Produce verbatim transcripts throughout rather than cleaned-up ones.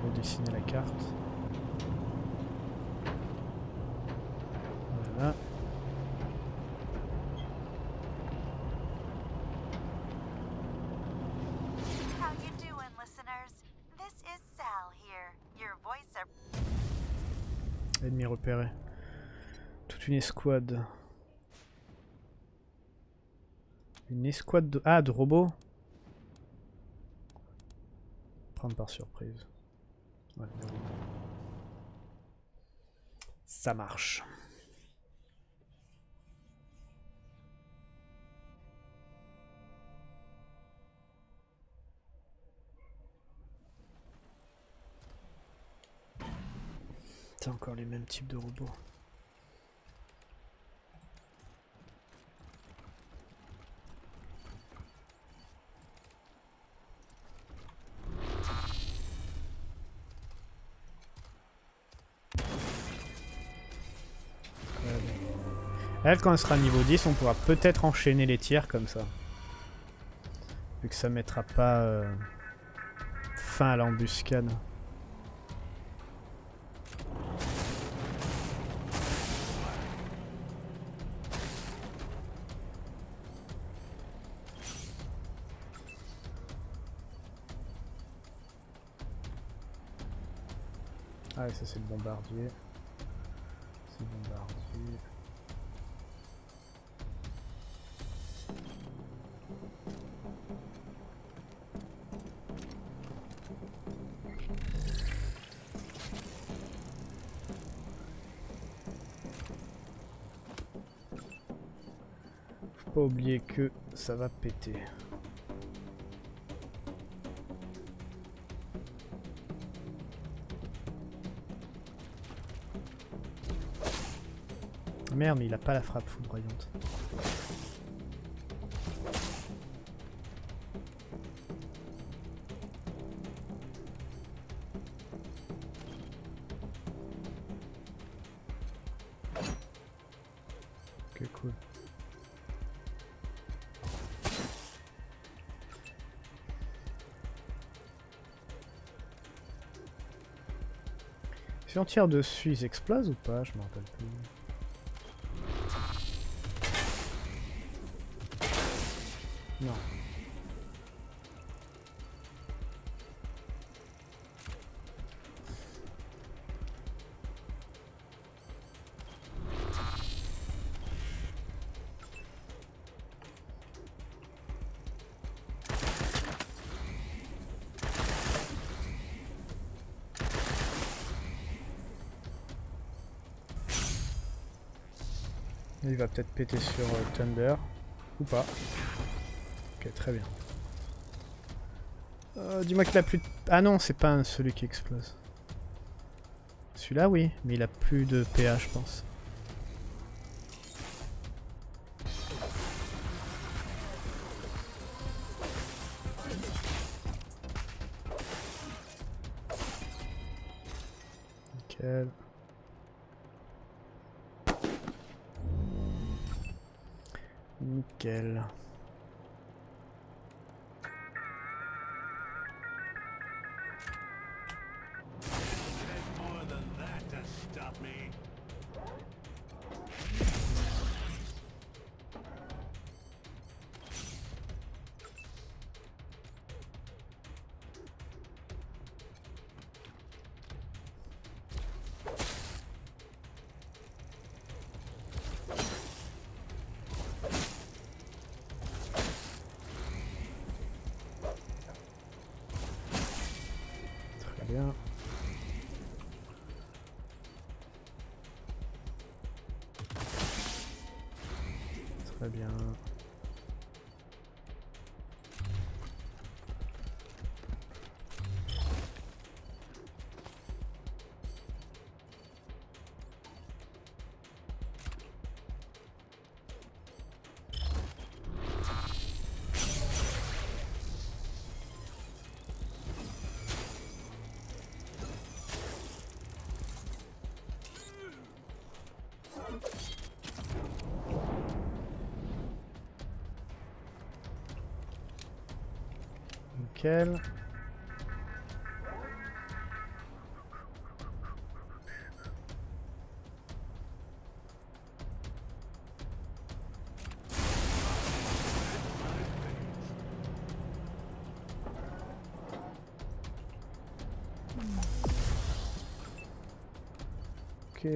redessiner la carte. Voilà. Ennemi repéré. Toute une escouade. Une escouade de... Ah, de robots. Prendre par surprise. Ouais, ça marche. C'est encore les mêmes types de robots. Elle, quand elle sera niveau dix, on pourra peut-être enchaîner les tirs comme ça. Vu que ça mettra pas euh, fin à l'embuscade. Ah, ça c'est le bombardier. C'est le bombardier. Faut pas oublier que ça va péter. Merde, mais il a pas la frappe foudroyante. Ok, cool. Si on tire dessus, ils explosent ou pas? Je me rappelle plus. Non. Il va peut-être péter sur euh, Thunder. Ou pas. Ok, très bien. Euh, Dis-moi qu'il a plus de... Ah non, c'est pas un, celui qui explose. Celui-là, oui, mais il a plus de P A, je pense. Nickel. Nickel. Très bien. Très bien. Nickel. Ok.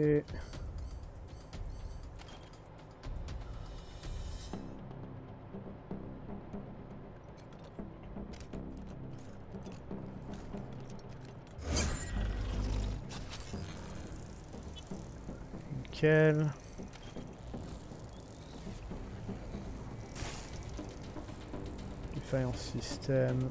Nickel. Défaillance système.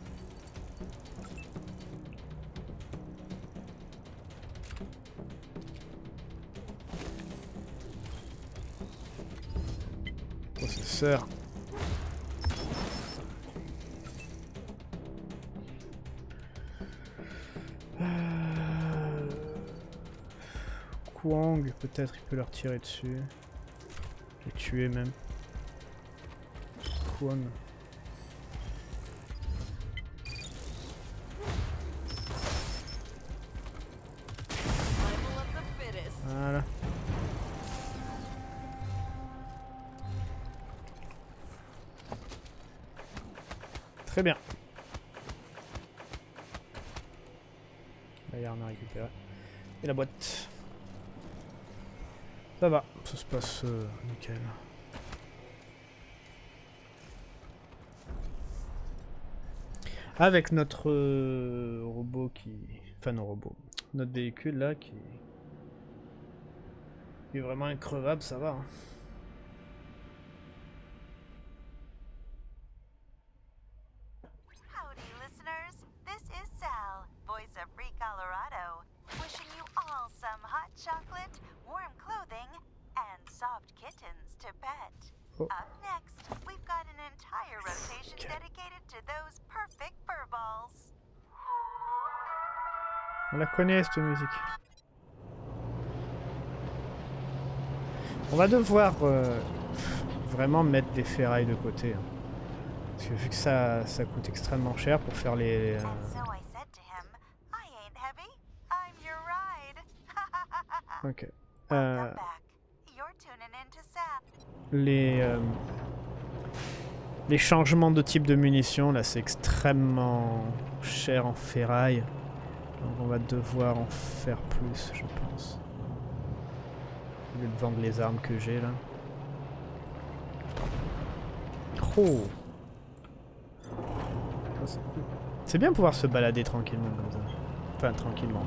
Processeur. Euh... Kwang, peut-être il peut leur tirer dessus. Les tuer même. Kwang. Voilà. Très bien. Là, il y a rien à récupérer. Et la boîte. Ça va, ça se passe euh, nickel. Avec notre euh, robot qui... Enfin, nos robots. Notre véhicule là qui... qui est vraiment increvable, ça va. Hein. Howdy, listeners. This is Sal, voice of Free Colorado, wishing you all some hot chocolate, warm clothing, and soft kittens to pet. Oh. Up next, we've got an entire rotation dedicated to those perfect fur balls. On la connaît cette musique. On va devoir euh, vraiment mettre des ferrailles de côté. Hein. Parce que vu que ça, ça coûte extrêmement cher pour faire les... Euh... Ok. Euh... Les... Euh... Les changements de type de munitions, là c'est extrêmement cher en ferraille. Donc on va devoir en faire plus, je pense. Au lieu de vendre les armes que j'ai là. Oh, oh c'est cool. C'est bien pouvoir se balader tranquillement comme ça. Enfin tranquillement.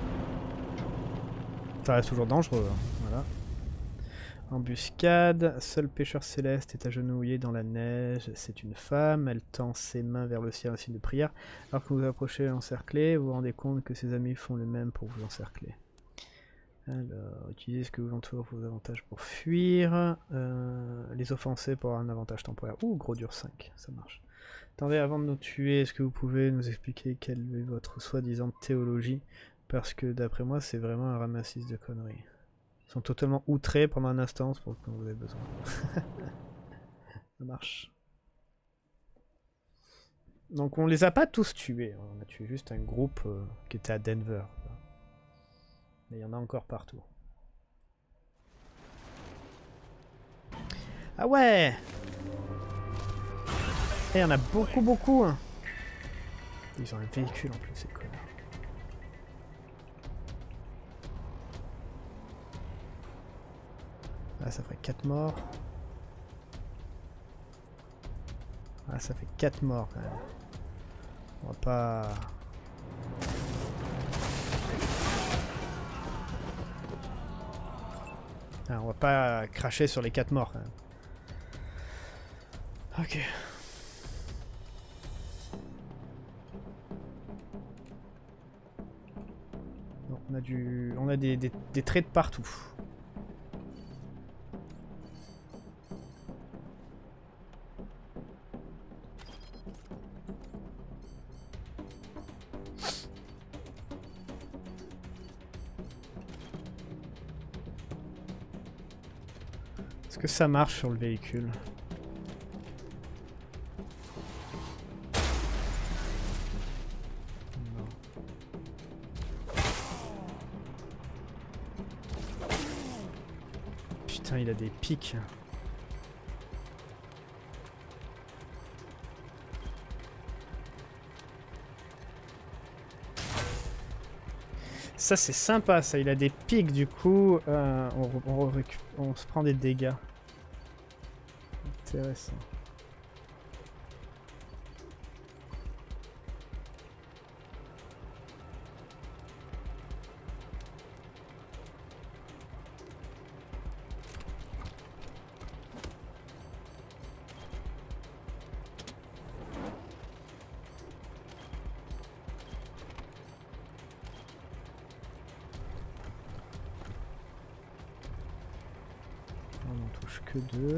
Ça reste toujours dangereux, hein. Voilà. Embuscade, seul pêcheur céleste est agenouillé dans la neige, c'est une femme, elle tend ses mains vers le ciel en signe de prière. Alors que vous vous approchez encerclé, vous vous rendez compte que ses amis font le même pour vous encercler. Alors, utilisez ce que vous entoure pour vos avantages pour fuir, euh, les offenser pour avoir un avantage temporaire. Ouh, gros dur cinq, ça marche. Attendez, avant de nous tuer, est-ce que vous pouvez nous expliquer quelle est votre soi-disant théologie? Parce que d'après moi, c'est vraiment un ramassis de conneries. Ils sont totalement outrés pendant un instant pour que vous avez besoin. Ça marche. Donc on les a pas tous tués, on a tué juste un groupe euh, qui était à Denver. Mais il y en a encore partout. Ah ouais! Et il y en a beaucoup beaucoup hein. Ils ont un véhicule en plus, c'est cool. Ah, ça ferait quatre morts. Ah, ça fait quatre morts quand même. On va pas... Ah, on va pas cracher sur les quatre morts quand même. Ok. Donc, on a du... on a des, des, des traits de partout. Est-ce que ça marche sur le véhicule? Non. Putain, il a des pics. Ça c'est sympa, ça. Il a des pics du coup. Euh, on, on, récup... on se prend des dégâts. Intéressant. On n'en touche que deux.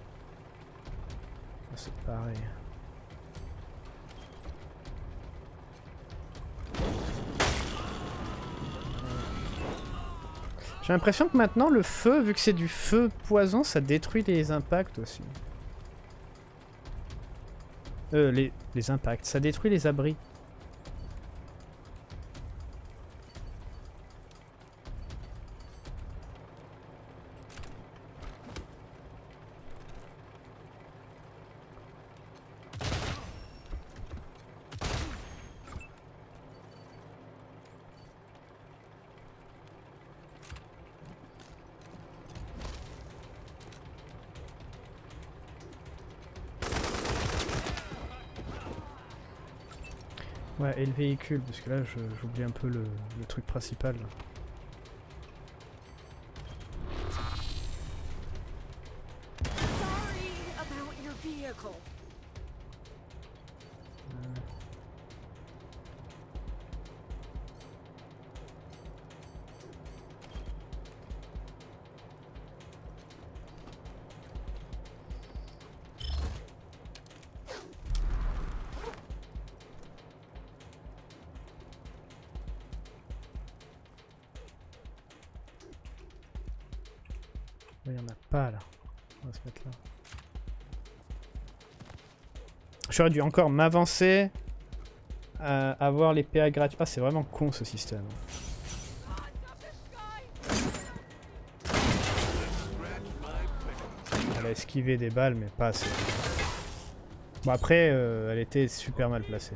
C'est pareil. J'ai l'impression que maintenant le feu, vu que c'est du feu poison, ça détruit les impacts aussi. Euh, les, les impacts, ça détruit les abris. Ouais, et le véhicule, parce que là j'oublie un peu le, le truc principal. Sorry about your vehicle. Il n'y en a pas là. On va se mettre là. J'aurais dû encore m'avancer à avoir les P A gratuits. Ah, c'est vraiment con ce système. Elle a esquivé des balles, mais pas assez. Bon, après, euh, elle était super mal placée.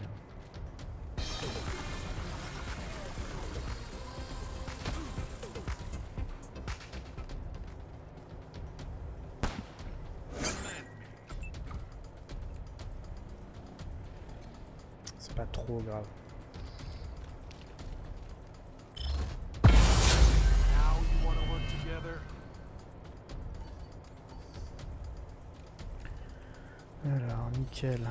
C'est pas trop grave. Alors, nickel.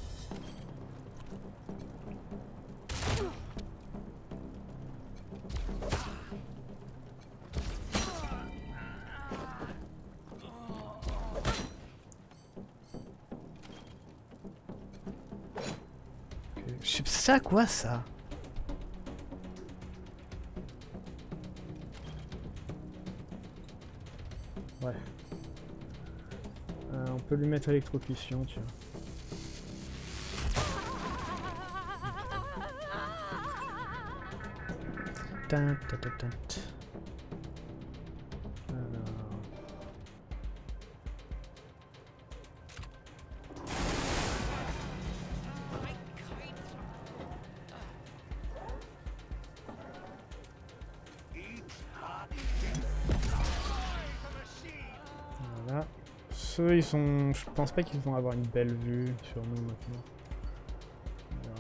C'est à quoi ça? Ouais. Euh, on peut lui mettre électrocution, tu vois. Tin, tin, tin, tin. Alors. Voilà. Ceux, ils sont... Je pense pas qu'ils vont avoir une belle vue sur nous maintenant. Voilà.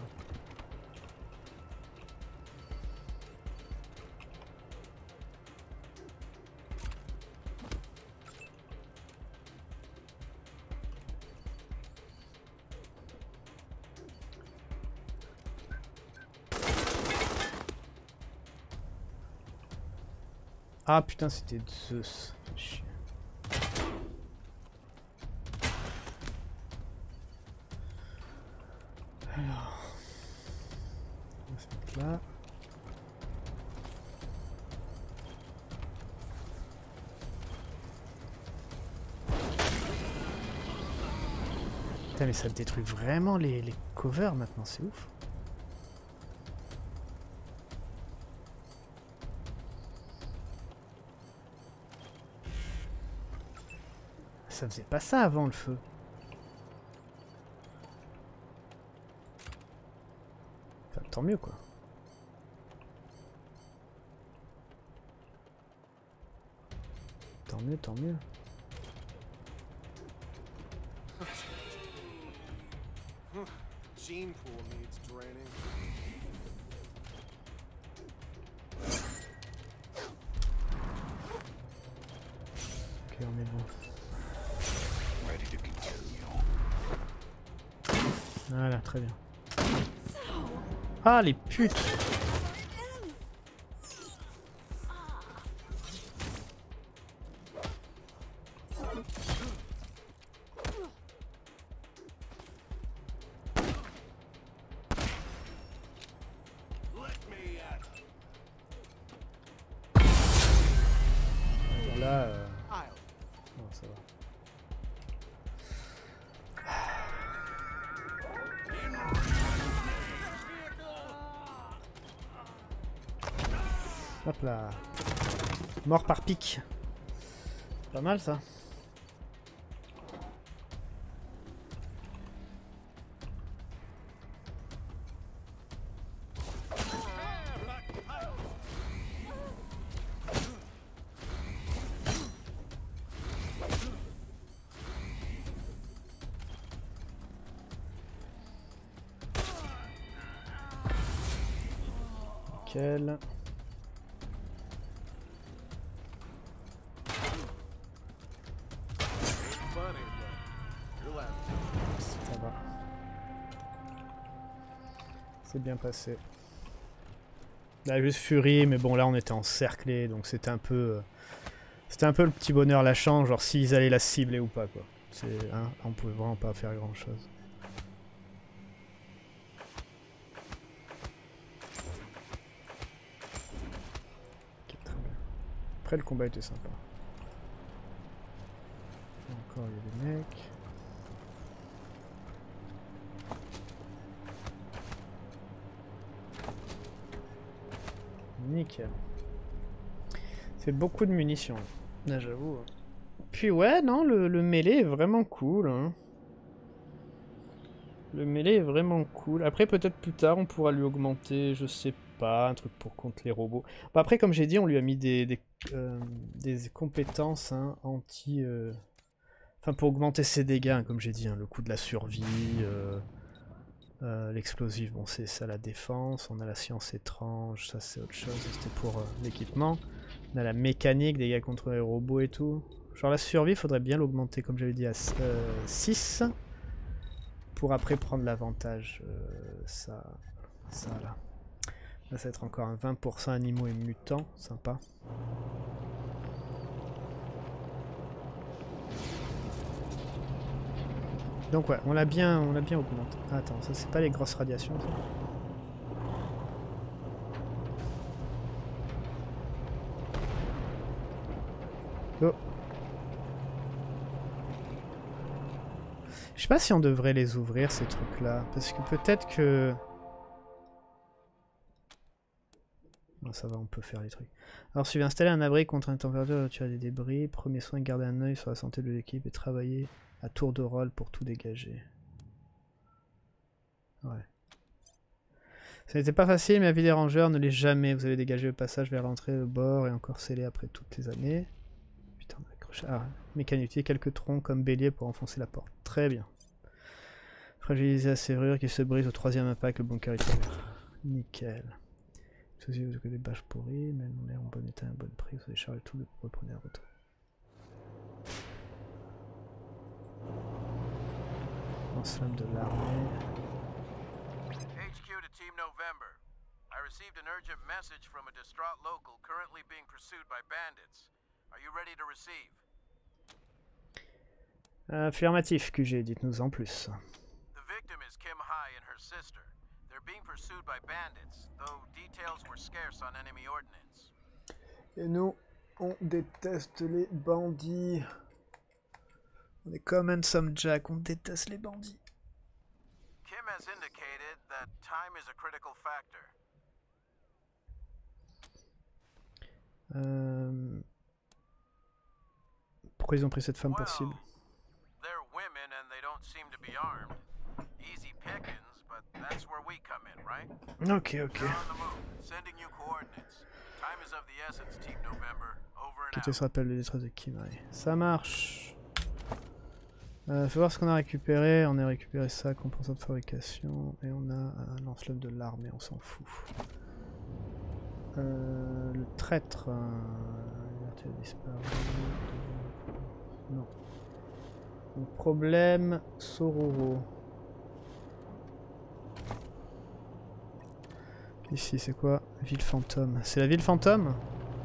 Ah putain, c'était Zeus. Chier. Alors, on va se mettre là. Putain, mais ça détruit vraiment les, les covers maintenant, c'est ouf. Ça faisait pas ça avant le feu. Enfin, tant mieux quoi. tant mieux, tant mieux. Gene pool needs draining. Ok, on est bon. Ready to continue. Voilà, très bien. Ah, les putes! Là, euh... non, ça va. Hop là. Mort par pic. Pas mal ça. Nickel. Ça va. C'est bien passé. Là, juste Fury, mais bon, là on était encerclés, donc c'était un peu... Euh, c'était un peu le petit bonheur lâchant, genre s'ils allaient la cibler ou pas, quoi. C'est, hein, on pouvait vraiment pas faire grand chose. Okay, très bien. Après, le combat était sympa. Encore, il y a des mecs. Nickel. C'est beaucoup de munitions. Là, j'avoue. Puis ouais, non, le, le mêlé est vraiment cool. Hein. Le mêlé est vraiment cool. Après, peut-être plus tard, on pourra lui augmenter, je sais pas, un truc pour contre les robots. Bon, après, comme j'ai dit, on lui a mis des, des, euh, des compétences hein, anti... Euh... Enfin, pour augmenter ses dégâts, hein, comme j'ai dit, hein, le coup de la survie... Euh... Euh, l'explosif, bon c'est ça la défense, on a la science étrange, ça c'est autre chose, c'était pour euh, l'équipement. On a la mécanique, dégâts contre les robots et tout. Genre la survie, faudrait bien l'augmenter comme j'avais dit à euh, six. Pour après prendre l'avantage. Euh, ça, ça là. Là ça va être encore un vingt pour cent animaux et mutants, sympa. Donc ouais, on l'a bien, on l'a bien augmenté. Ah, attends, ça c'est pas les grosses radiations. Ça. Oh. Je sais pas si on devrait les ouvrir ces trucs-là, parce que peut-être que. Non, ça va, on peut faire les trucs. Alors, si tu veux installer un abri contre une température, tu as des débris. Premier soin, garder un œil sur la santé de l'équipe et travailler à tour de rôle pour tout dégager. Ouais. Ça n'était pas facile, mais avis des rangeurs, ne l'est jamais. Vous avez dégagé le passage vers l'entrée, le bord, et encore scellé après toutes les années. Putain, on a accroché. Ah, mécanique, utiliser quelques troncs comme bélier pour enfoncer la porte. Très bien. Fragiliser la serrure qui se brise au troisième impact, le bunker est ouvert. Nickel. Ceci vous avez des bâches pourries, mais on est en bon état, à un bon prix. Vous allez charger tout, le reprenez à retour. Lance-flamme de l'armée. H Q to Team November. I received an urgent message from a distraught local currently being pursued by bandits. Are you ready to receive? Affirmatif, Q G, dites-nous en plus. The victim is Kim Hai and her sister. They're being pursued by bandits, though details were scarce on enemy ordnance. Et nous, on déteste les bandits. On est comme Handsome Jack, on déteste les bandits. Kim has indicated that time is a critical factor. Euh... Pourquoi ils ont pris cette femme pour cible? They're women and they don't seem to be armed. Easy pickings, but that's where we come in, right? Ok, ok. They're on the move, sending you coordinates. Time is of the essence, Team November. Over and Qui out. te se rappelle le détresse de Kimai. Ça marche. Euh, faut voir ce qu'on a récupéré. On a récupéré ça, compensant de fabrication. Et on a un lance-flamme de l'armée, on s'en fout. Euh, le traître. Euh, il a disparu. Non. Le problème, Sororo. Ici, c'est quoi? Ville fantôme. C'est la ville fantôme?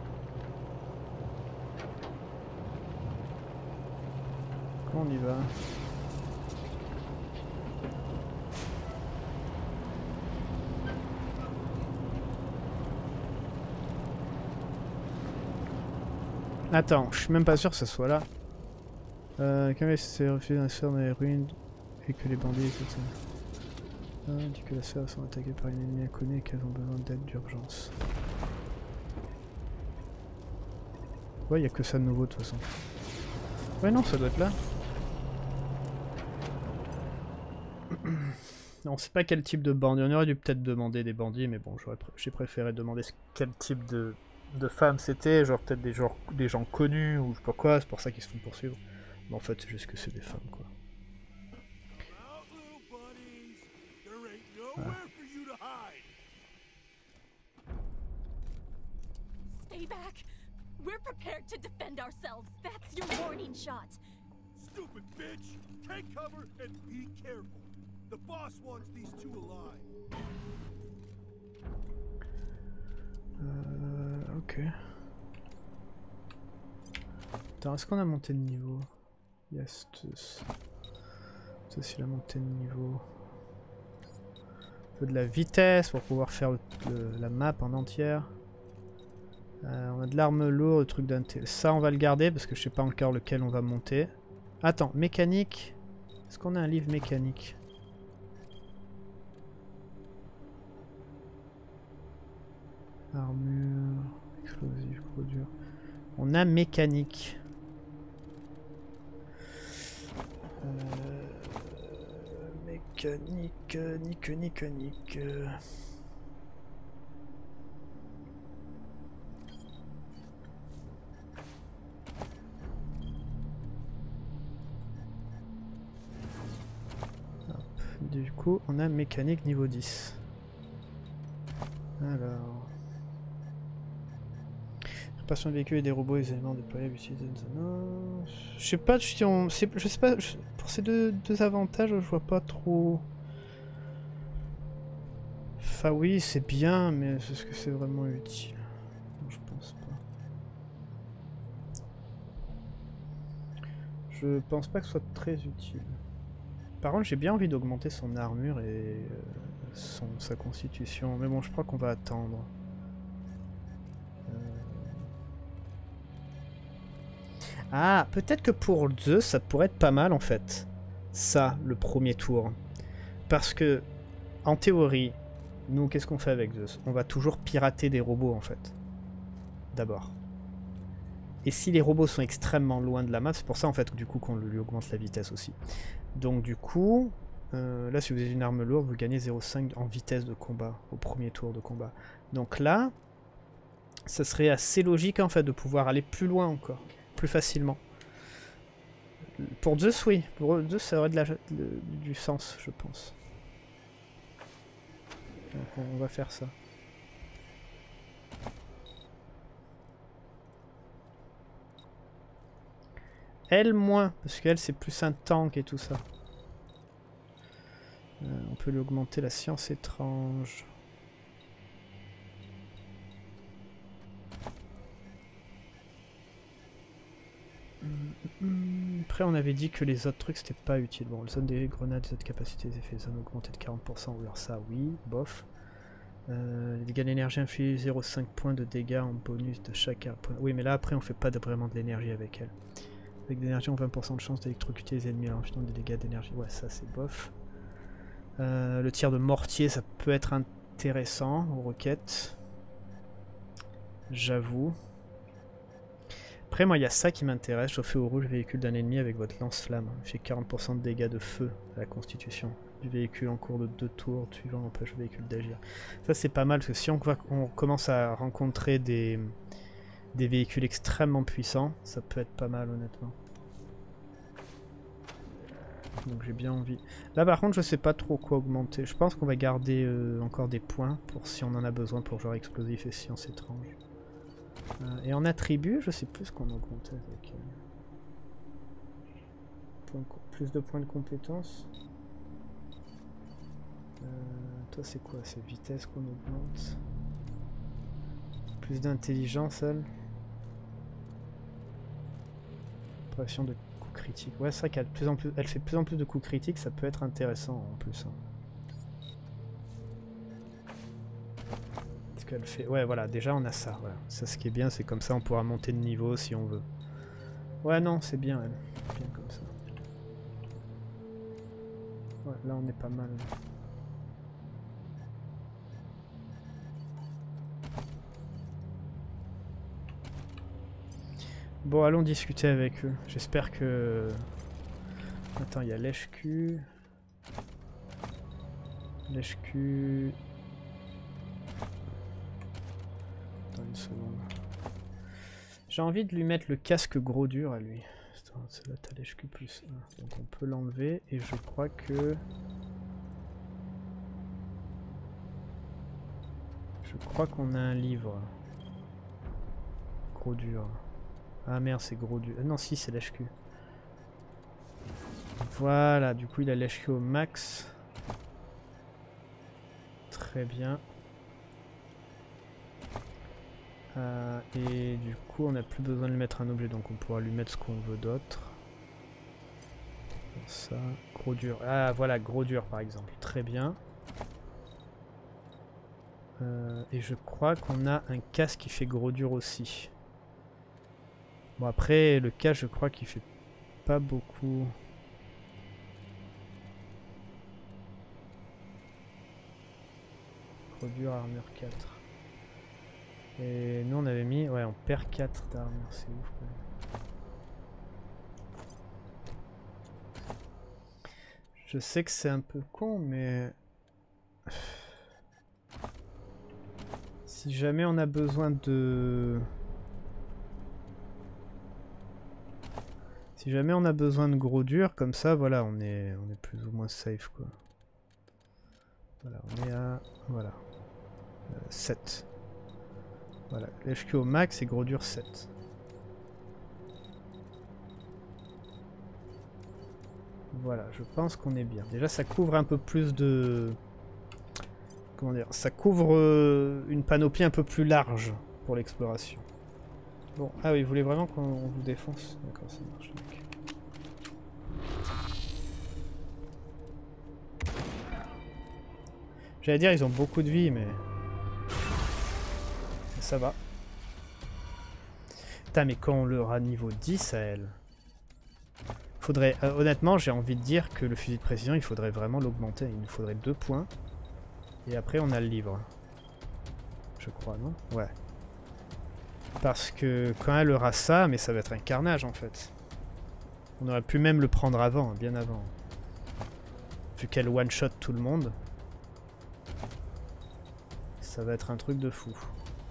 Comment on y va? Attends, je suis même pas sûr que ce soit là. Euh, quand il s'est refusé d'un sphère dans les ruines et que les bandits, et cetera. Ah, dit que la sphère sont attaquées par une ennemie inconnue et qu'elles ont besoin d'aide d'urgence. Ouais, y a que ça de nouveau de toute façon. Ouais, non, ça doit être là. Non, on sait pas quel type de bandit. On aurait dû peut-être demander des bandits, mais bon, pr j'ai préféré demander quel type de, de femmes c'était. Genre peut-être des, des gens connus ou je sais pas quoi, c'est pour ça qu'ils se font poursuivre. Mais en fait, c'est juste que c'est des femmes, quoi. Ah. Stay back. We're prepared to defend ourselves. That's your warning shot. Stupid bitch! Take cover and be careful. The boss wants these two alive. Euh, ok. Attends, est-ce qu'on a monté de niveau? Yes, ça c'est la montée de niveau. Un peu de la vitesse pour pouvoir faire le, le, la map en entière. Euh, on a de l'arme lourde, le truc d'inté. Ça on va le garder parce que je sais pas encore lequel on va monter. Attends, mécanique. Est-ce qu'on a un livre mécanique? Armure, explosif, gros dur. On a mécanique. Euh, mécanique, nique, nique, nique. Hop. Du coup, on a mécanique niveau dix. Alors... Réparation de véhicules et des robots et des éléments déployables utilisés. Non. Je sais pas si on. Je sais pas. Je, pour ces deux, deux avantages, je vois pas trop. Enfin oui, c'est bien, mais est-ce que c'est vraiment utile? Non, je pense pas. Je pense pas que ce soit très utile. Par contre, j'ai bien envie d'augmenter son armure et euh, son, sa constitution. Mais bon, je crois qu'on va attendre. Ah, peut-être que pour Zeus, ça pourrait être pas mal en fait. Ça, le premier tour. Parce que, en théorie, nous, qu'est-ce qu'on fait avec Zeus? On va toujours pirater des robots en fait. D'abord. Et si les robots sont extrêmement loin de la map, c'est pour ça en fait du coup qu'on lui augmente la vitesse aussi. Donc du coup, euh, là si vous avez une arme lourde, vous gagnez zéro virgule cinq en vitesse de combat, au premier tour de combat. Donc là, ça serait assez logique en fait de pouvoir aller plus loin encore. Plus facilement. Pour Zeus, oui. Pour Zeus, ça aurait de la, de, du sens, je pense. Donc, on va faire ça. Elle, moins, parce qu'elle, c'est plus un tank et tout ça. Euh, on peut lui augmenter la science étrange. Après on avait dit que les autres trucs c'était pas utile. Bon, le zone des grenades, les autres capacités, les effets zone augmenté de quarante pour cent, ou alors ça oui, bof. Euh, les dégâts d'énergie infligent zéro virgule cinq points de dégâts en bonus de chaque point. Oui mais là après on fait pas de, vraiment de l'énergie avec elle. Avec de l'énergie on a vingt pour cent de chance d'électrocuter les ennemis alors infligeant des dégâts d'énergie. Ouais ça c'est bof. Euh, le tir de mortier ça peut être intéressant aux roquettes. J'avoue. Après, moi, il y a ça qui m'intéresse. Chauffer au rouge le véhicule d'un ennemi avec votre lance-flamme. Il fait quarante pour cent de dégâts de feu à la constitution du véhicule en cours de deux tours, suivant empêche le véhicule d'agir. Ça, c'est pas mal, parce que si on, va, on commence à rencontrer des, des véhicules extrêmement puissants, ça peut être pas mal, honnêtement. Donc j'ai bien envie. Là, par contre, je sais pas trop quoi augmenter. Je pense qu'on va garder euh, encore des points pour si on en a besoin pour genre explosif et science étrange. Euh, et en attribut, je sais plus ce qu'on augmentait avec. Euh, plus de points de compétence. Euh, toi, c'est quoi? C'est vitesse qu'on augmente. Plus d'intelligence, elle. Pression de coups critiques. Ouais, c'est vrai qu'elle plus en plus, elle fait de plus en plus de coups critiques, ça peut être intéressant en plus. Hein. Parce qu'elle fait. Ouais, voilà, déjà on a ça. Voilà. Ça, ce qui est bien, c'est comme ça, on pourra monter de niveau si on veut. Ouais, non, c'est bien, elle. Bien comme ça. Ouais, là, on est pas mal. Bon, allons discuter avec eux. J'espère que... Attends, il y a lèche-cul. Lèche-cul... Attends une seconde. J'ai envie de lui mettre le casque gros dur à lui. Attends, c'est là, t'as lèche-cul plus un. Donc on peut l'enlever. Et je crois que... Je crois qu'on a un livre. Gros dur. Ah merde, c'est gros dur. Ah non, si, c'est lèche-cul. Voilà, du coup, il a lèche-cul au max. Très bien. Euh, et du coup, on n'a plus besoin de lui mettre un objet, donc on pourra lui mettre ce qu'on veut d'autre. Ça, gros dur. Ah, voilà, gros dur, par exemple. Très bien. Euh, et je crois qu'on a un casque qui fait gros dur aussi. Bon après le cas je crois qu'il fait pas beaucoup. Gros dur armure quatre. Et nous on avait mis, ouais on perd quatre d'armure, c'est ouf quand même. Je sais que c'est un peu con mais... Si jamais on a besoin de... Si jamais on a besoin de gros dur, comme ça, voilà, on est, on est plus ou moins safe, quoi. Voilà, on est à... Voilà. Euh, sept. Voilà, H Q au max et gros dur sept. Voilà, je pense qu'on est bien. Déjà, ça couvre un peu plus de... Comment dire? Ça couvre euh, une panoplie un peu plus large pour l'exploration. Bon, ah oui, vous voulez vraiment qu'on vous défonce? D'accord, ça marche. Donc. J'allais dire, ils ont beaucoup de vie, mais... Ça va. Putain, mais quand on l'aura niveau dix à elle... Faudrait... Euh, honnêtement, j'ai envie de dire que le fusil de précision, il faudrait vraiment l'augmenter. Il nous faudrait deux points. Et après, on a le livre. Je crois, non? Ouais. Parce que quand elle aura ça, mais ça va être un carnage en fait. On aurait pu même le prendre avant, bien avant. Vu qu'elle one-shot tout le monde. Ça va être un truc de fou.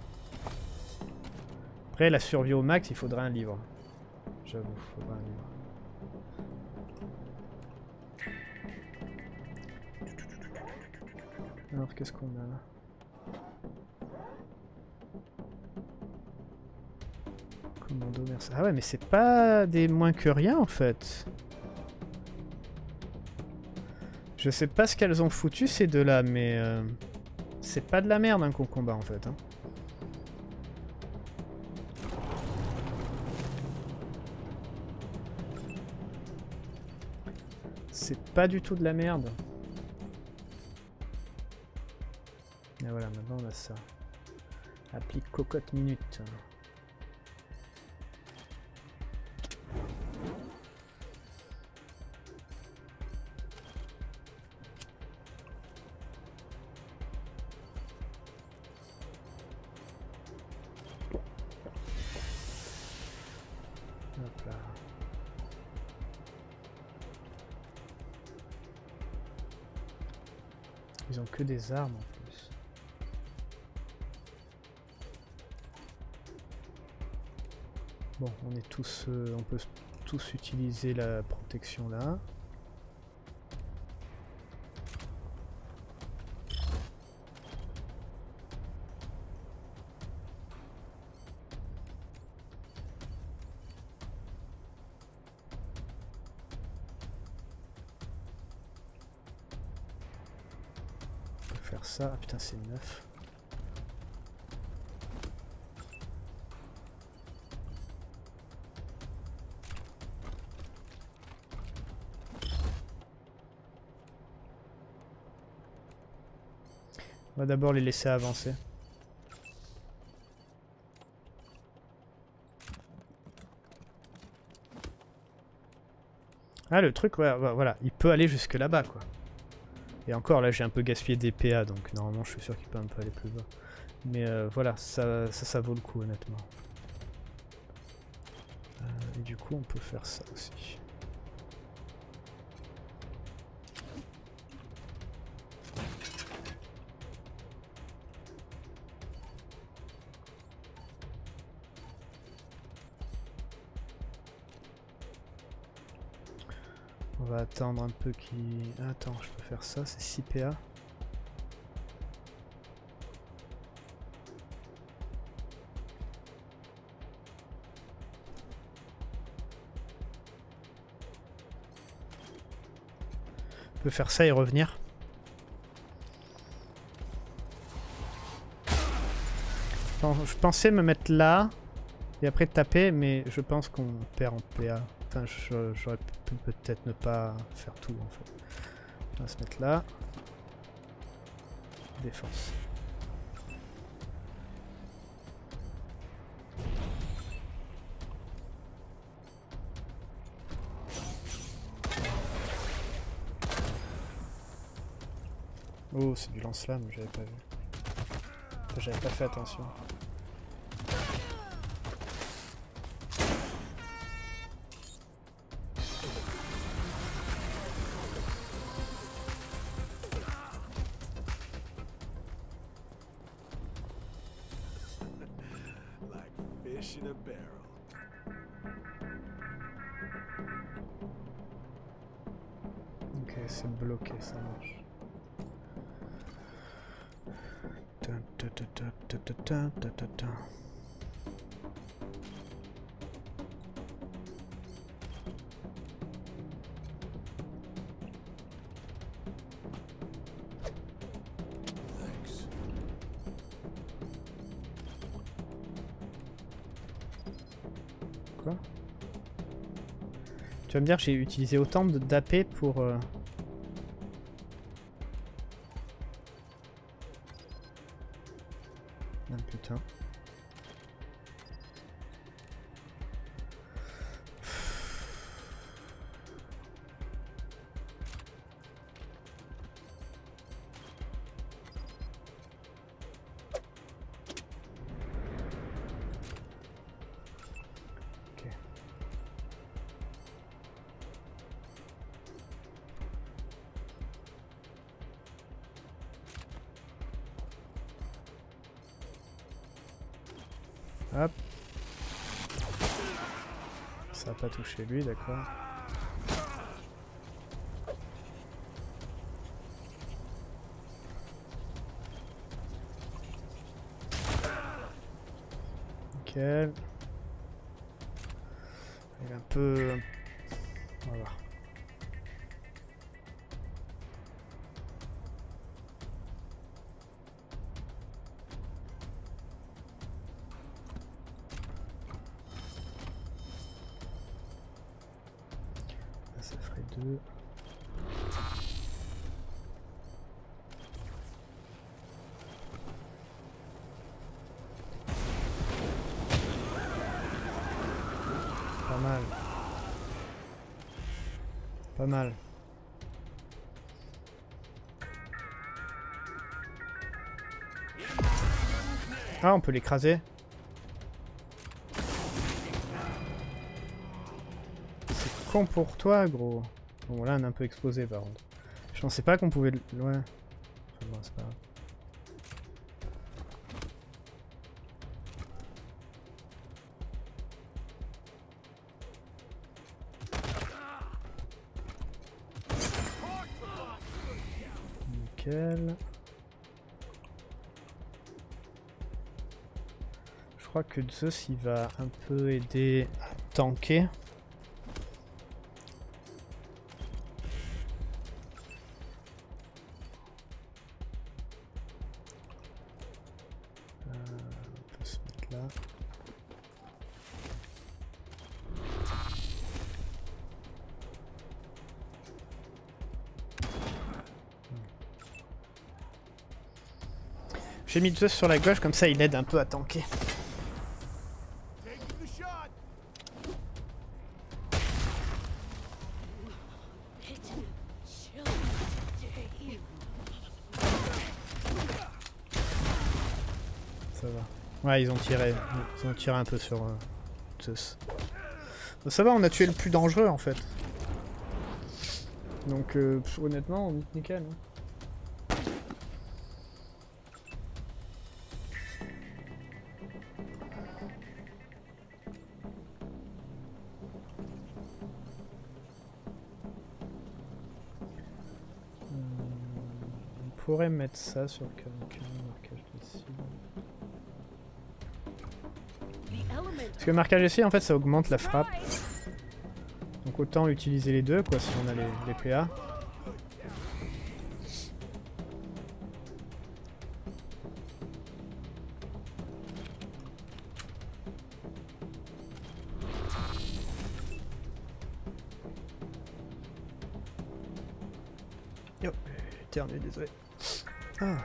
Après, la survie au max, il faudrait un livre. J'avoue, il faudrait un livre. Alors, qu'est-ce qu'on a là? Commando mercenaire. Ah ouais, mais c'est pas des moins que rien en fait. Je sais pas ce qu'elles ont foutu ces deux-là, mais euh, c'est pas de la merde hein, qu'on combat en fait. Hein. C'est pas du tout de la merde. Et voilà, maintenant on a ça. Applique cocotte minute. Hop là. Ils ont que des armes en plus. Bon, on est tous, euh, on peut tous utiliser la protection là. Faire ça, ah putain c'est neuf. On va d'abord les laisser avancer. Ah le truc, ouais, voilà, il peut aller jusque là-bas quoi. Et encore là j'ai un peu gaspillé des P A donc normalement je suis sûr qu'il peut un peu aller plus bas. Mais euh, voilà, ça, ça ça vaut le coup honnêtement. Euh, et du coup on peut faire ça aussi. On va attendre un peu qu'il... Attends, je peux faire ça, c'est six P A. On peut faire ça et revenir. Je pensais me mettre là et après taper, mais je pense qu'on perd en P A. Enfin, j'aurais pu peut-être ne pas faire tout en fait. On va se mettre là. Défense. Oh, c'est du lance-flamme, j'avais pas vu. Enfin, j'avais pas fait attention. In a barrel. Ok, c'est bloqué, ça marche. Ta ta ta ta ta ta ta ta ta ta. Tu vas me dire que j'ai utilisé autant d'A P pour... Euh... Ah putain. Hop. Ça n'a pas touché lui, d'accord. Nickel. Il est un peu... On va voir. Ça ferait deux. Pas mal. Pas mal. Ah, on peut l'écraser. con pour toi, gros. Bon, là, on est un peu explosé, par contre. Je pensais pas qu'on pouvait... Ouais. Enfin, bon, c'est pas grave. Nickel. Je crois que Zeus, il va un peu aider à tanker. J'ai mis Zeus sur la gauche, comme ça il aide un peu à tanker. Ça va. Ouais, ils ont tiré. Ils ont tiré un peu sur euh, Zeus. Ça va, on a tué le plus dangereux en fait. Donc euh, pff, honnêtement, nickel. Hein. On pourrait mettre ça sur quelqu'un, marquage de cible. Parce que marquage de cible, en fait, ça augmente la frappe. Donc autant utiliser les deux, quoi, si on a les, les P A. Yo, éternué, désolé. Ah.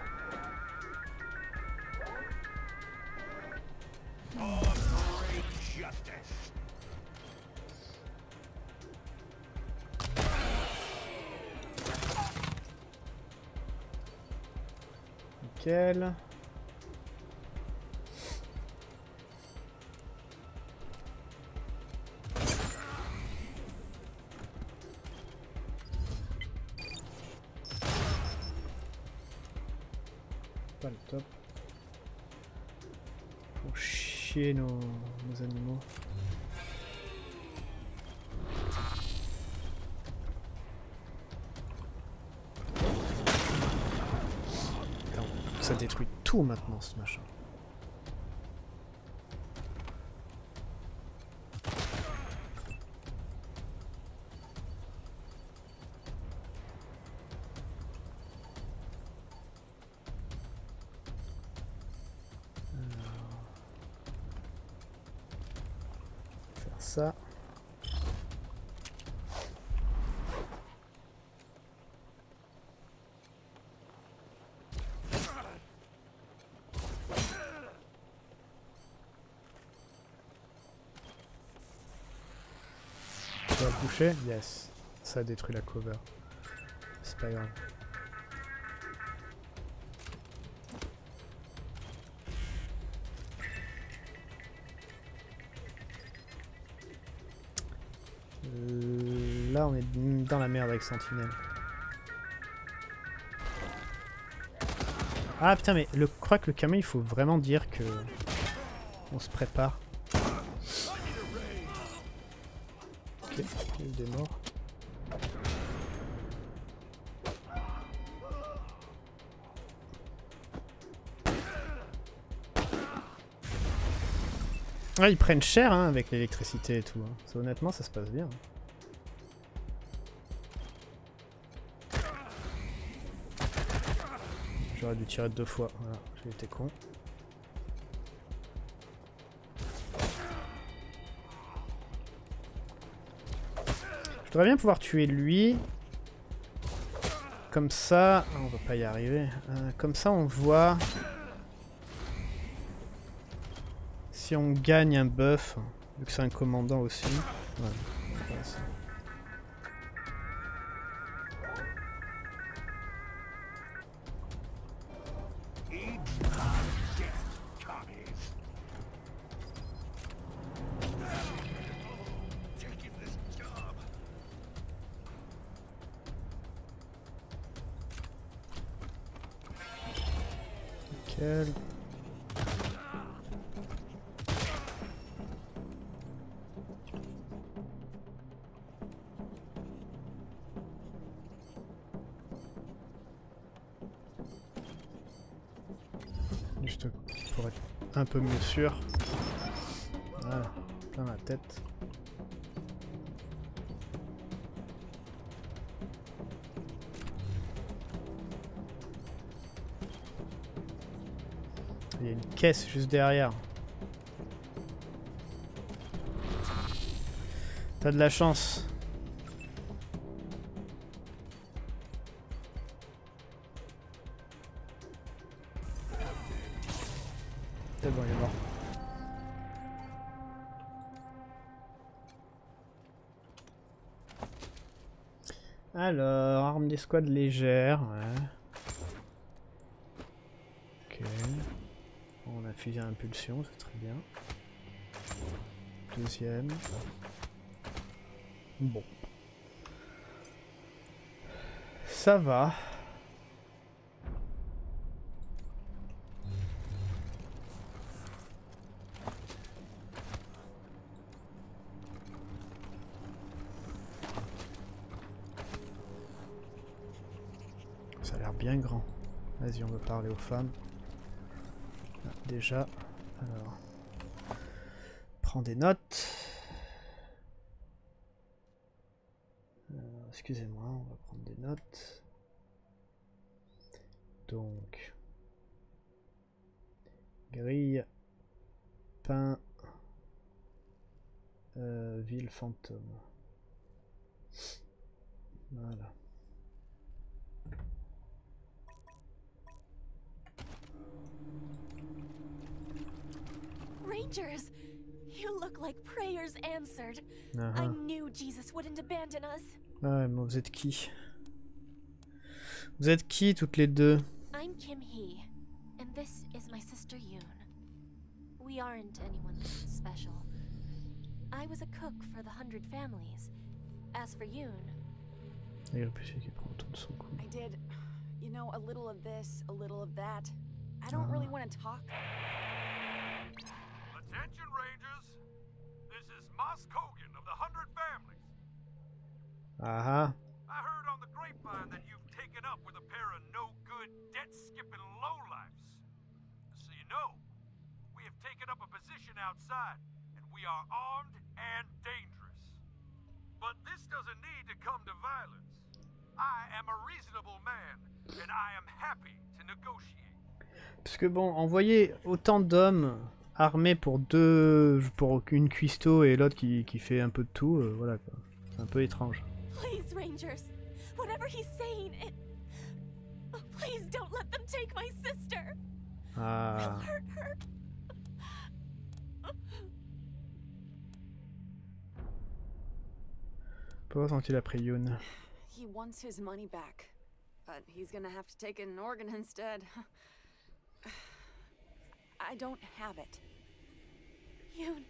Nickel. Pas le top. Faut chier nos, nos animaux. Putain, ça détruit tout maintenant ce machin. Ça. Ça va toucher? Yes. Ça a détruit la cover. C'est pas grave. Là on est dans la merde avec Sentinelle. Ah putain mais le, je crois que le camion il faut vraiment dire que on se prépare. Ok, il est mort. Ouais, ils prennent cher hein, avec l'électricité et tout. Hein. Ça, honnêtement, ça se passe bien. J'aurais dû tirer deux fois. Voilà, j'ai été con. Je voudrais bien pouvoir tuer lui. Comme ça... Oh, on va pas y arriver. Euh, comme ça, on voit... Si on gagne un buff, vu que c'est un commandant aussi. Ouais, voilà ça. Nickel. Juste pour être un peu mieux sûr. Voilà, plein la tête. Il y a une caisse juste derrière. T'as de la chance. C'est bon, il est mort. Alors, arme d'escouade légère, ouais. Ok. On a fusil à impulsion, c'est très bien. Deuxième. Bon. Ça va. Ça a l'air bien grand. Vas-y, on va parler aux femmes. Ah, déjà, alors, prends des notes. Euh, Excusez-moi, on va prendre des notes. Donc, grille, pain, euh, ville fantôme. Voilà. Rangers! You look like prayers answered. Uh-huh. I knew Jesus wouldn't abandon us. Ouais, mais vous êtes qui? Vous êtes qui toutes les deux? I'm Kim Hee, and this is my sister Yoon. We aren't anyone special. I was a cook for the Hundred Families. As for Yoon... Il réfléchit qu'il prend autour de son cou. I did, you know, a little of this, a little of that. I don't really want to talk. Attention, Rangers! This is Moss Kogan of the Hundred Families. Ah ah. I heard on the grapevine that you've taken up with a pair of no-good, debt-skipping lowlifes. So you know, we have taken up a position outside, and we are armed and dangerous. But this doesn't need to come to violence. I am a reasonable man, and I am happy to negotiate. Parce que bon, envoyer autant d'hommes armés pour deux, pour une cuistot et l'autre qui, qui fait un peu de tout, euh, voilà quoi. C'est un peu étrange. Please, Rangers! Whatever he's saying, it... Please don't let them take my sister! Ah. They'll hurt her! Pourquoi sont-ils après Yoon? He wants his money back, but he's gonna have to take an organ instead. I don't have it. Yoon...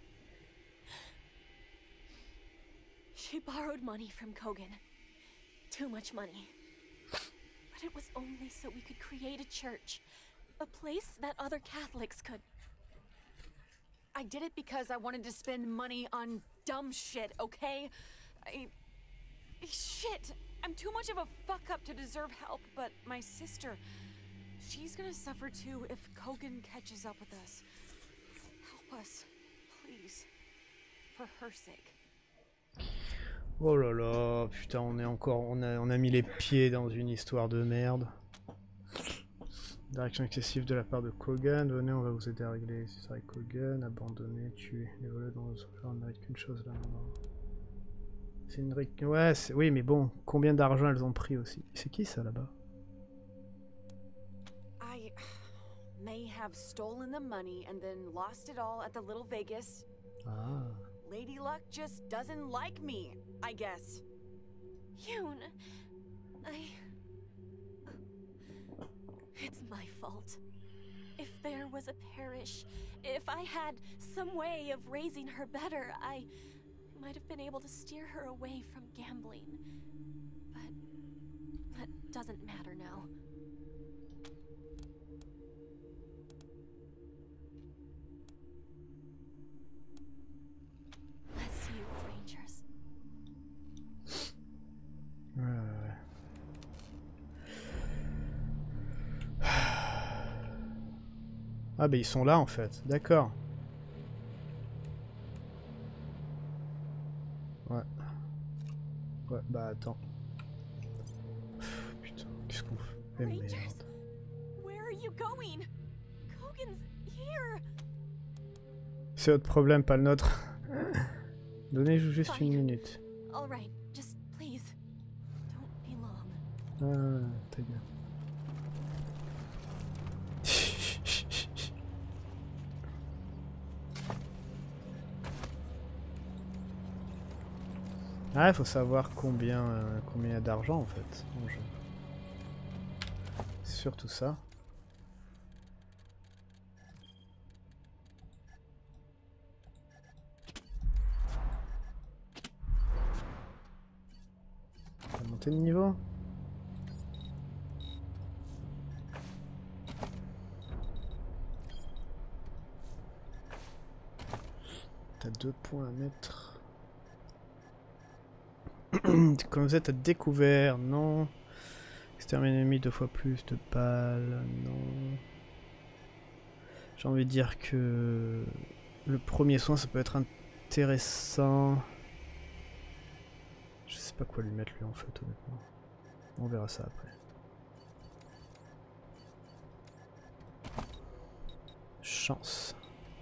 She borrowed money from Kogan. Too much money. But it was only so we could create a church. A place that other Catholics could... I did it because I wanted to spend money on dumb shit, okay? I... Shit! I'm too much of a fuck-up to deserve help, but my sister... She's gonna suffer too if Kogan catches up with us. Help us, please. For her sake. Oh là là, putain, on est encore, on a, on a mis les pieds dans une histoire de merde. Direction excessive de la part de Kogan. Venez, on va vous aider à régler c'est ça avec Kogan. Abandonner, tuer. Les voleurs dans le on ne mérite qu'une chose là. C'est une ré... Ouais, oui, mais bon, combien d'argent elles ont pris aussi? C'est qui ça là-bas? I may have stolen the money and then lost it all at the Little Vegas. Ah. Lady Luck just doesn't like me, I guess. Yoon... I... It's my fault. If there was a parish, if I had some way of raising her better, I might have been able to steer her away from gambling. But that doesn't matter now. Ah bah ils sont là en fait, d'accord. Ouais. Ouais, bah attends. Pff, putain, qu'est-ce qu'on fait? Eh Rangers, merde. where are you going? Kogan's here. C'est votre problème, pas le nôtre. Donnez-vous juste Fine. une minute. All right, just please, don't be long. Ah, ta gueule. Ah, il faut savoir combien euh, combien il y a d'argent en fait en jeu. C'est surtout ça. On va monter de niveau. T'as deux points à mettre. Comme vous êtes à découvert, non. Exterminer l'ennemi deux fois plus de balles, non. J'ai envie de dire que le premier soin ça peut être intéressant. Je sais pas quoi lui mettre lui en fait honnêtement. On verra ça après. Chance.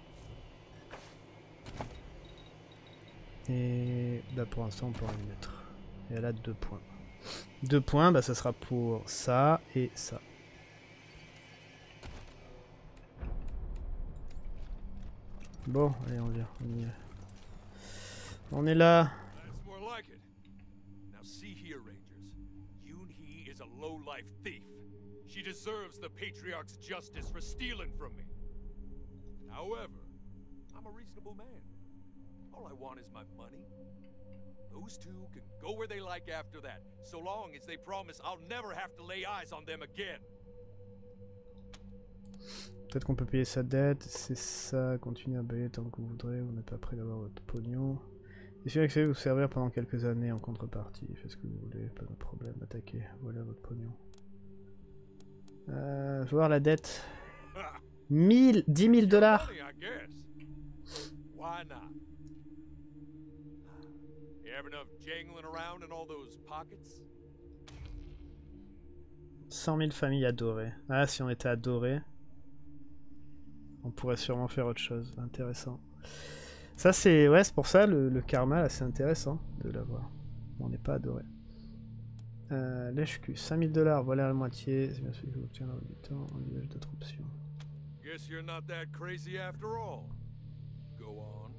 Et là pour l'instant on pourra lui mettre. Et elle a deux points. Deux points, bah ça sera pour ça et ça. Bon, allez on vient, on y est. On est là. That's more like it. Now see here, Rangers. Yoon-hee is a low-life thief. She deserves the Patriarch's justice for stealing from me. However, I'm a reasonable man. All I want is my money. Those two can go where they like after that, so long as they promise I'll never have to lay eyes on them again. Peut-être qu'on peut payer sa dette, c'est ça, continuez à bailler tant que vous voudrez, vous n'êtes pas prêt d'avoir votre pognon. Et si vous vous servir pendant quelques années en contrepartie, faites ce que vous voulez, pas de problème, attaquez, voilà votre pognon. Euh, je vais voir la dette. mille, dix mille dollars. I guess. Why not? You have enough jangling around in all those pockets? cent mille familles adorées. Ah, si on était adoré, on pourrait sûrement faire autre chose. Intéressant. Ça, c'est ouais, c'est pour ça le, le karma, là, c'est intéressant de l'avoir. On n'est pas adoré. Euh, Lèche-cul, cinq mille dollars, voilà la moitié. C'est bien sûr que vous obtiendrez du temps. Envisage d'autres options. Guess you're not that crazy after all. Go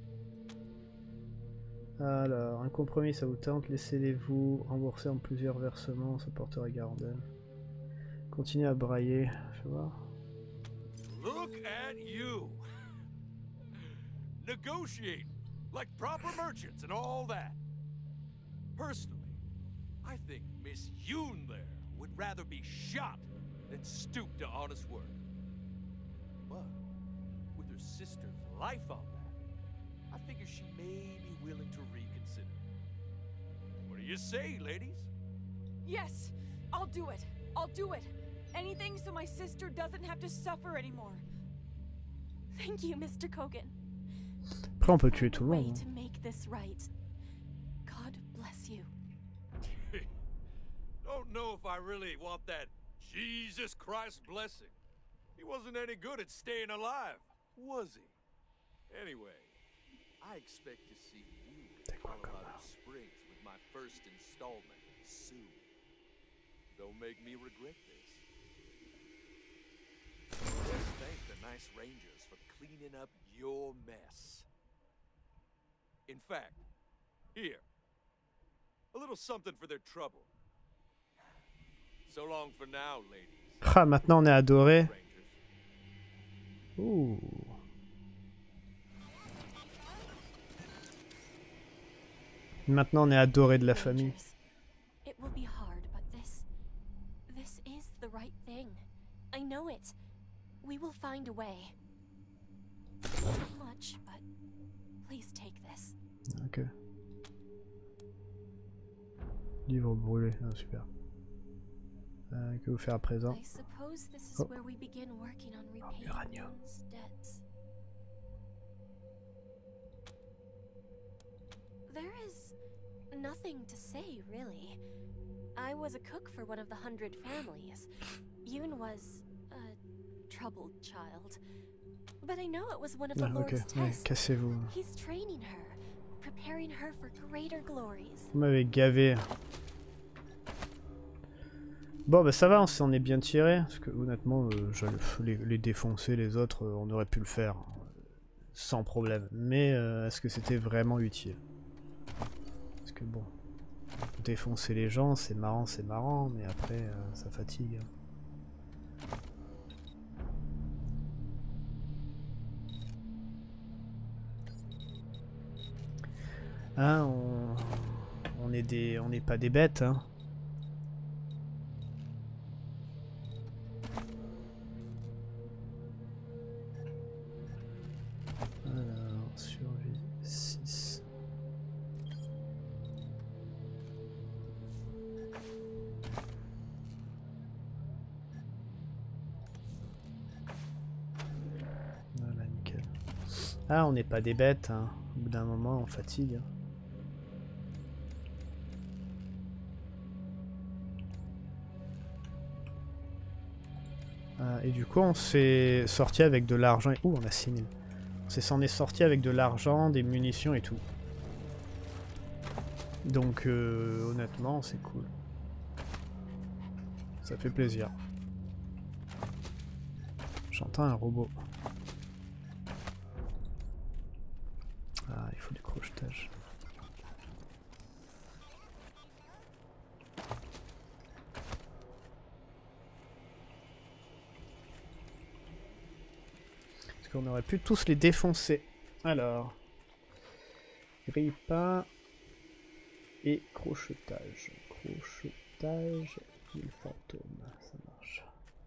on. Alors, un compromis, ça vous tente. Laissez-les-vous rembourser en plusieurs versements, ça portera garant d'elle. Continuez à brailler. Fais voir. Look at you! Negotiate like proper merchants and all that. Personally, I think Miss Yoon there would rather be shot than stoop to honest work. But with her sister's life on that, I figure she may be willing to reconsider. What do you say, ladies? Yes, I'll do it. I'll do it. Anything so my sister doesn't have to suffer anymore. Thank you, Mister Kogan. Après, on peut tuer tout le Way monde. to make this right. God bless you. Don't know if I really want that Jesus Christ blessing. He wasn't any good at staying alive, was he? Anyway, I expect to see you in Colorado Springs with my first installment soon. Don't make me regret this. Let's thank the nice Rangers for cleaning up your mess. In fact, here, a little something for their trouble. So long for now, ladies. Ah, maintenant on est adoré. Rangers. Ouh. Maintenant on est adoré de la famille. Rangers, it will be hard, but this... this is the right thing. I know it. We will find a way. Not much, but please take this. Ok. Livre brûlé, ah, super. Euh, que vous faire à présent? I suppose this is Oh. where we begin working on repaying uranium. one's debts. There is nothing to say, really. I was a cook for one of the hundred families. Yoon was a troubled child. But I know it was one of the Ah, ok, Lord's ouais, tests. cassez-vous. He's training her, preparing her for greater glories. Vous m'avez gavé. Bon bah ça va, on s'en est bien tiré. Parce que honnêtement, euh, je, les, les défoncer, les autres, euh, on aurait pu le faire. Sans problème. Mais euh, est-ce que c'était vraiment utile? Parce que bon, défoncer les gens, c'est marrant, c'est marrant, mais après, euh, ça fatigue. Hein, on, on est des, on n'est pas des bêtes, hein. Alors, survie six. Voilà, nickel. Ah, on n'est pas des bêtes, hein. Au bout d'un moment, on fatigue. Ah, et du coup, on s'est sorti avec de l'argent. Ouh, on a six mille. On s'en est sorti avec de l'argent, des munitions et tout. Donc, euh, honnêtement, c'est cool. Ça fait plaisir. J'entends un robot. Ah, il faut du crochetage. Parce qu'on aurait pu tous les défoncer. Alors. Grille pas. Et crochetage. Crochetage. Il fantôme. Ça marche.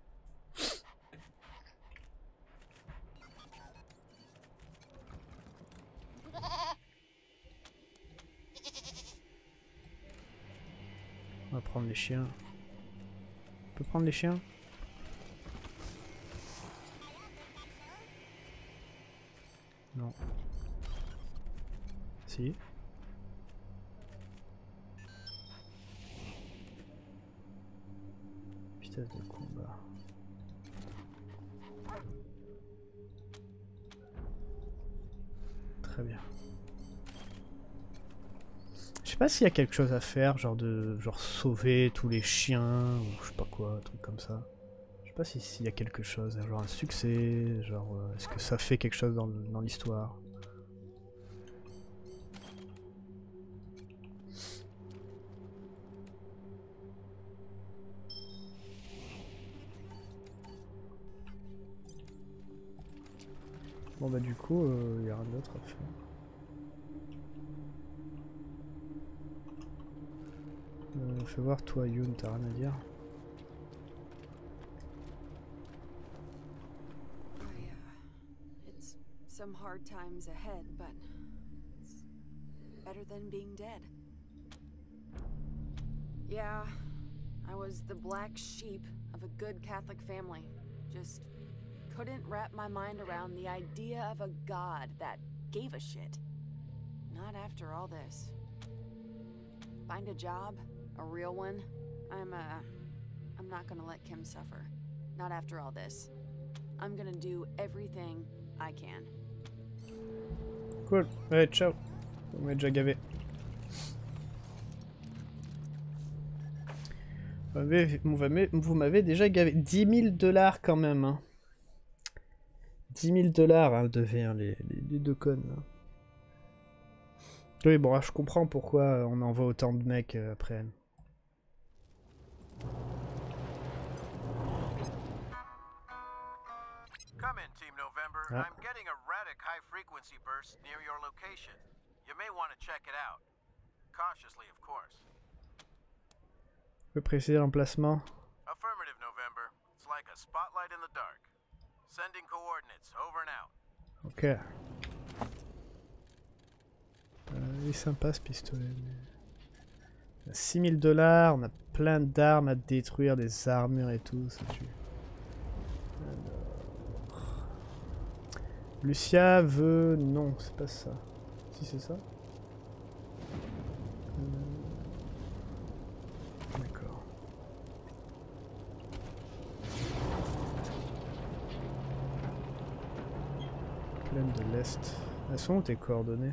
On va prendre les chiens. On peut prendre les chiens? Non. Si. Vitesse de combat. Très bien. Je sais pas s'il y a quelque chose à faire, genre de genre sauver tous les chiens ou je sais pas quoi, un truc comme ça. Je sais pas si s'il y a quelque chose, genre un succès, genre euh, est-ce que ça fait quelque chose dans, dans l'histoire. Bon bah du coup, il euh, y a rien d'autre à faire. Euh, fais voir toi Yoon, t'as rien à dire. It's some hard times ahead, but it's better than being dead. Yeah, I was the black sheep of a good Catholic family. Just couldn't wrap my mind around the idea of a god that gave a shit. Not after all this. Find a job, a real one. I'm, uh, I'm not gonna let Kim suffer. Not after all this. I'm gonna do everything I can. Cool, ouais, ciao. Vous m'avez déjà gavé. Vous m'avez déjà gavé. dix mille dollars quand même. Hein. dix mille dollars, hein, devait, hein, les, les, les deux connes. Hein. Oui, bon, je comprends pourquoi on envoie autant de mecs euh, après elle. Come in, Team November. Ah. I'm getting erratic high-frequency bursts near your location. You may want to check it out. Cautiously, of course. Vous pouvez préciser l'emplacement? Affirmative, November. It's like a spotlight in the dark. Sending coordinates, over and out. Ok. Euh, il est sympa ce pistolet. Mais... six mille dollars, on a plein d'armes à détruire, des armures et tout, ça tue. Alors... Lucia veut... Non, c'est pas ça. Si c'est ça. Euh... D'accord. Plaine de l'Est. Elles sont où tes coordonnées?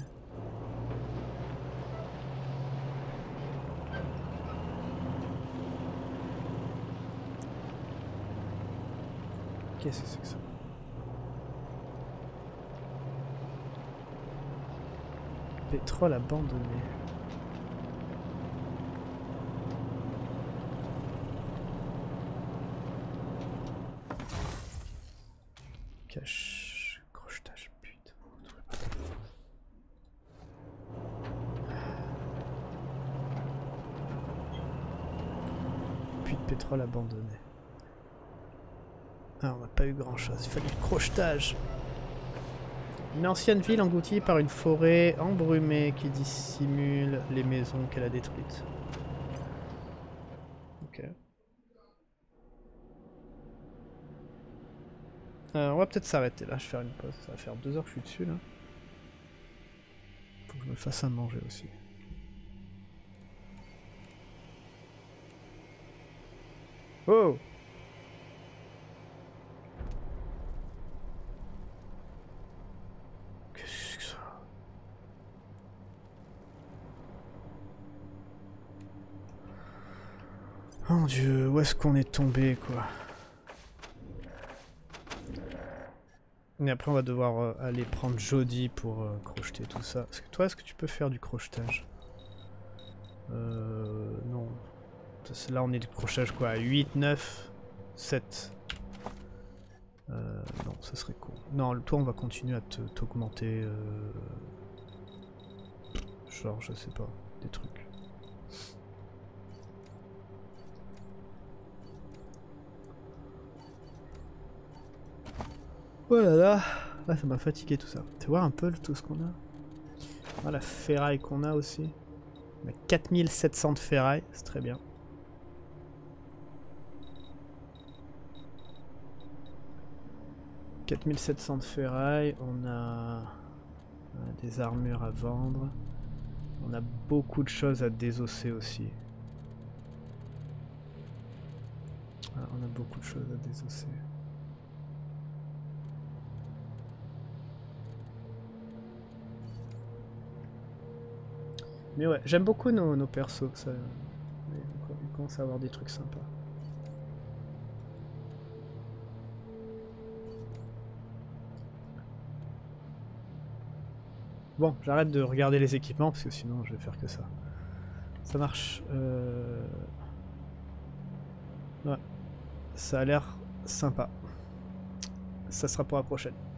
Qu'est-ce que c'est que ça? Pétrole abandonné. Cache. Crochetage, putain. Puits de pétrole abandonné. Ah, on n'a pas eu grand chose, il fallait du crochetage. Une ancienne ville engloutie par une forêt embrumée qui dissimule les maisons qu'elle a détruites. Ok. Euh, on va peut-être s'arrêter là, je vais faire une pause. Ça va faire deux heures que je suis dessus là. Faut que je me fasse à manger aussi. Oh! Qu'est-ce que ça? Oh mon Dieu, où est-ce qu'on est tombé quoi? Et après on va devoir euh, aller prendre Jody pour euh, crocheter tout ça. Est-ce que toi, est-ce que tu peux faire du crochetage? Euh... Non. Là on est du crochetage quoi? huit, neuf, sept. Euh, non, ça serait cool. Non, toi on va continuer à t'augmenter... Euh... Genre, je sais pas, des trucs. Oh là là, là ça m'a fatigué tout ça. Tu vois un peu tout ce qu'on a. Ah, la ferraille qu'on a aussi. On a quatre mille sept cents de ferraille, c'est très bien. quatre mille sept cents de ferraille, on a... on a des armures à vendre. On a beaucoup de choses à désosser aussi. Ah, on a beaucoup de choses à désosser. Mais ouais, j'aime beaucoup nos, nos persos, ça. On commence à avoir des trucs sympas. Bon, j'arrête de regarder les équipements parce que sinon je vais faire que ça. Ça marche. Euh... Ouais, ça a l'air sympa. Ça sera pour la prochaine.